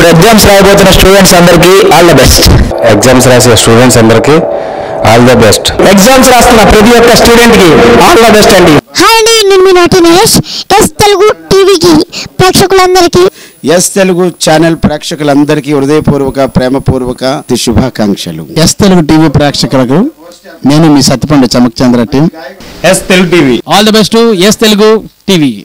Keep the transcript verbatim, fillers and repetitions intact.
మరి ఎగ్జామ్స్ రాయబోతున్న స్టూడెంట్స్ అందరికీ ఆల్ ద బెస్ట్. ఎగ్జామ్స్ రాసే స్టూడెంట్స్ అందరికీ ఆల్ ద బెస్ట్. ఎగ్జామ్స్ రాస్తున్న ప్రతి ఒక్క స్టూడెంట్ కి ఆల్ ద బెస్ట్ అండి. హాయ్ అండి, నేను మీ నోటి నరేష్. ఎస్ తెలుగు టీవీకి ప్రేక్షకులందరికీ, ఎస్ తెలుగు ఛానల్ ప్రేక్షకులందరికీ హృదయపూర్వక ప్రేమపూర్వక శుభాకాంక్షలు. ఎస్ తెలుగు టీవీ ప్రేక్షకులకు నేను మీ Satyapandu Chamak Chandra team. S Telugu TV all the best. S Telugu TV.